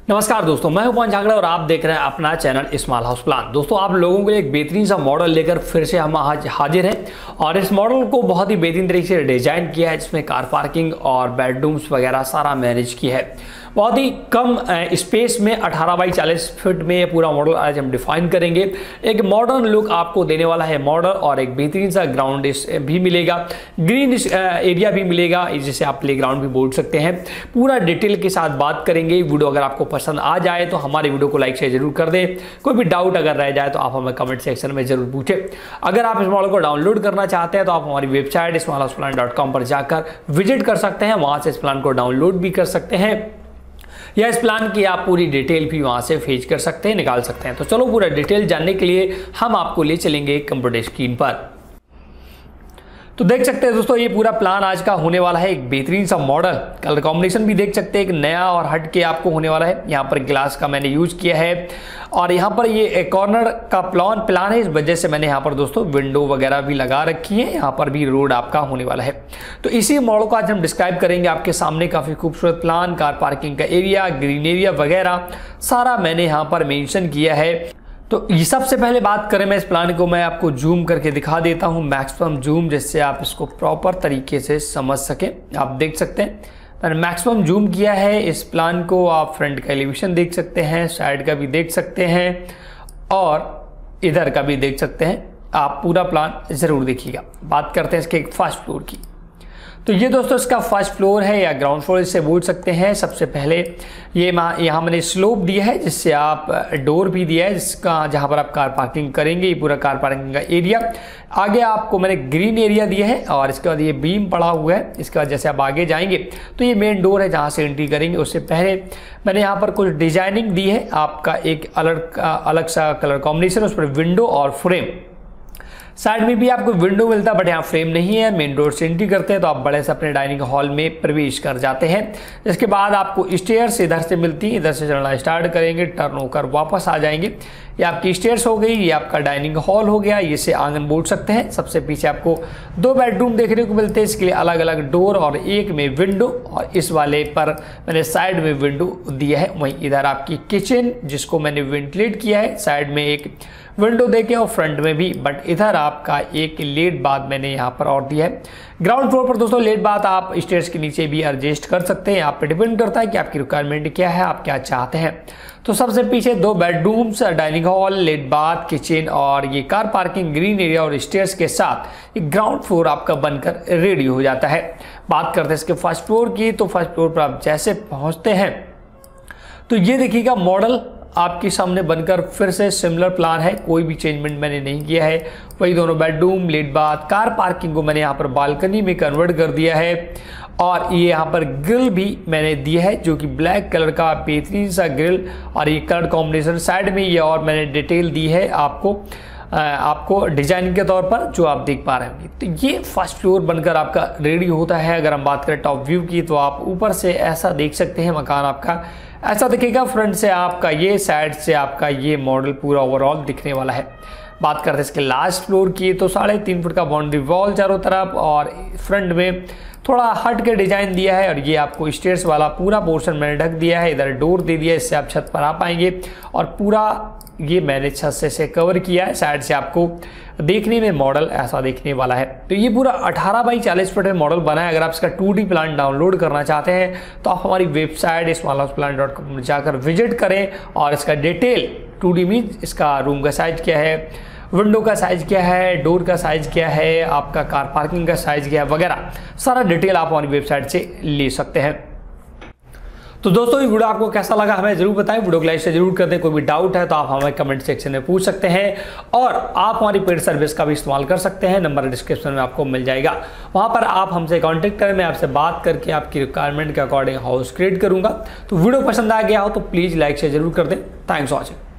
नमस्कार दोस्तों, मैं हूं पवन झांगड़ा और आप देख रहे हैं अपना चैनल स्मॉल हाउस प्लान। दोस्तों, आप लोगों के लिए एक बेहतरीन सा मॉडल लेकर फिर से हम आज हाजिर हैं और इस मॉडल को बहुत ही बेहतरीन तरीके से डिजाइन किया है, जिसमें कार पार्किंग और बेडरूम्स वगैरह सारा मैनेज किया है। बहुत ही कम स्पेस में 18 बाई 40 फीट में ये पूरा मॉडल आज हम डिफाइन करेंगे। एक मॉडर्न लुक आपको देने वाला है मॉडल और एक बेहतरीन सा ग्राउंड भी मिलेगा, ग्रीन एरिया भी मिलेगा, जिसे आप प्ले ग्राउंड भी बोल सकते हैं। पूरा डिटेल के साथ बात करेंगे। वीडियो अगर आपको पसंद आ जाए तो हमारे वीडियो को लाइक शेयर जरूर कर दें। कोई भी डाउट अगर रह जाए तो आप हमें कमेंट सेक्शन में जरूर पूछें। अगर आप इस मॉडल को डाउनलोड करना चाहते हैं तो आप हमारी वेबसाइट smallhouseplan.com पर जाकर विजिट कर सकते हैं। वहां से इस प्लान को डाउनलोड भी कर सकते हैं या इस प्लान की आप पूरी डिटेल भी वहां से फेच कर सकते हैं, निकाल सकते हैं। तो चलो पूरा डिटेल जानने के लिए हम आपको ले चलेंगे कंप्यूटर स्क्रीन पर। तो देख सकते हैं दोस्तों, ये पूरा प्लान आज का होने वाला है। एक बेहतरीन सा मॉडल, कलर कॉम्बिनेशन भी देख सकते हैं, एक नया और हट के आपको होने वाला है। यहाँ पर ग्लास का मैंने यूज किया है और यहाँ पर ये कॉर्नर का प्लान है, इस वजह से मैंने यहाँ पर दोस्तों विंडो वगैरह भी लगा रखी है। यहाँ पर भी रोड आपका होने वाला है। तो इसी मॉडल को आज हम डिस्क्राइब करेंगे आपके सामने। काफी खूबसूरत प्लान, कार पार्किंग का एरिया, ग्रीन एरिया वगैरह सारा मैंने यहाँ पर मेंशन किया है। तो ये सबसे पहले बात करें, मैं इस प्लान को मैं आपको जूम करके दिखा देता हूँ, मैक्सिमम जूम, जिससे आप इसको प्रॉपर तरीके से समझ सकें। आप देख सकते हैं मैंने मैक्सिमम जूम किया है इस प्लान को। आप फ्रंट का एलिवेशन देख सकते हैं, साइड का भी देख सकते हैं और इधर का भी देख सकते हैं। आप पूरा प्लान जरूर देखिएगा। बात करते हैं इसके फर्स्ट फ्लोर की। तो ये दोस्तों इसका फर्स्ट फ्लोर है या ग्राउंड फ्लोर इसे बोल सकते हैं। सबसे पहले ये यहाँ मैंने स्लोप दिया है, जिससे आप डोर भी दिया है जिसका जहाँ पर आप कार पार्किंग करेंगे। ये पूरा कार पार्किंग का एरिया। आगे आपको मैंने ग्रीन एरिया दिया है और इसके बाद ये बीम पड़ा हुआ है। इसके बाद जैसे आप आगे जाएंगे तो ये मेन डोर है जहाँ से एंट्री करेंगे। उससे पहले मैंने यहाँ पर कुछ डिजाइनिंग दी है, आपका एक अलग सा कलर कॉम्बिनेशन, उस पर विंडो और फ्रेम। साइड में भी आपको विंडो मिलता है बट यहाँ फ्रेम नहीं है। मेन डोर से एंट्री करते हैं तो आप बड़े से अपने डाइनिंग हॉल में प्रवेश कर जाते हैं। इसके बाद आपको स्टेयर्स इधर से मिलती है, इधर से चढ़ना स्टार्ट करेंगे, टर्न होकर वापस आ जाएंगे। ये आपकी स्टेयर्स हो गई, ये आपका डाइनिंग हॉल हो गया, इसे आंगन बोल सकते हैं। सबसे पीछे आपको 2 बेडरूम देखने को मिलते हैं, इसके लिए अलग अलग डोर और एक में विंडो, और इस वाले पर मैंने साइड में विंडो दिया है। वहीं इधर आपकी किचन, जिसको मैंने वेंटिलेट किया है, साइड में एक विंडो देके और फ्रंट में भी, बट इधर आपका एक लेट बाथ मैंने यहाँ पर और दिया है। ग्राउंड फ्लोर पर दोस्तों लेट बाथ आप स्टेयर्स के नीचे भी एडजस्ट कर सकते हैं। आप पे डिपेंड करता है कि आपकी रिक्वायरमेंट क्या है, आप क्या चाहते हैं। तो सबसे पीछे 2 bedrooms, dining hall, lat bath, kitchen और ये कार पार्किंग, ग्रीन एरिया और स्टेयर्स के साथ एक ग्राउंड फ्लोर आपका बनकर रेडी हो जाता है। बात करते हैं इसके फर्स्ट फ्लोर की। तो फर्स्ट फ्लोर पर आप जैसे पहुंचते हैं तो ये देखिएगा मॉडल आपके सामने बनकर फिर से सिमिलर प्लान है। कोई भी चेंजमेंट मैंने नहीं किया है। वही दोनों bedroom, lat bath, car parking को मैंने यहाँ पर बालकनी में कन्वर्ट कर दिया है और ये यहाँ पर ग्रिल भी मैंने दिया है, जो कि ब्लैक कलर का बेहतरीन सा ग्रिल और ये कलर कॉम्बिनेशन। साइड में ये और मैंने डिटेल दी है आपको डिजाइन के तौर पर, जो आप देख पा रहे होंगे। तो ये फर्स्ट फ्लोर बनकर आपका रेडी होता है। अगर हम बात करें टॉप व्यू की तो आप ऊपर से ऐसा देख सकते हैं, मकान आपका ऐसा दिखेगा। फ्रंट से आपका ये, साइड से आपका ये मॉडल पूरा ओवरऑल दिखने वाला है। बात करते हैं इसके लास्ट फ्लोर की। तो 3.5 फुट का बाउंड्री वॉल चारों तरफ और फ्रंट में थोड़ा हट के डिजाइन दिया है और ये आपको स्टेयर्स वाला पूरा पोर्शन मैंने ढक दिया है। इधर डोर दे दिया है, इससे आप छत पर आ पाएंगे और पूरा ये मैंने छत से कवर किया है। साइड से आपको देखने में मॉडल ऐसा देखने वाला है। तो ये पूरा 18 बाई 40 फुट में मॉडल बना है। अगर आप इसका 2D प्लान डाउनलोड करना चाहते हैं तो आप हमारी वेबसाइट smallhouseplan.com में जाकर विजिट करें और इसका डिटेल 2D में इसका रूम का साइज क्या है, विंडो का साइज क्या है, डोर का साइज क्या है, आपका कार पार्किंग का साइज क्या है वगैरह सारा डिटेल आप हमारी वेबसाइट से ले सकते हैं। तो दोस्तों ये वीडियो आपको कैसा लगा हमें जरूर बताएं। वीडियो को लाइक से जरूर कर दें। कोई भी डाउट है तो आप हमें कमेंट सेक्शन में पूछ सकते हैं और आप हमारी पेड सर्विस का भी इस्तेमाल कर सकते हैं। नंबर डिस्क्रिप्शन में आपको मिल जाएगा, वहां पर आप हमसे कांटेक्ट करें। मैं आपसे बात करके आपकी रिक्वायरमेंट के अकॉर्डिंग हाउस क्रिएट करूंगा। तो वीडियो पसंद आ गया हो तो प्लीज़ लाइक से जरूर कर दें। Thanks for watching.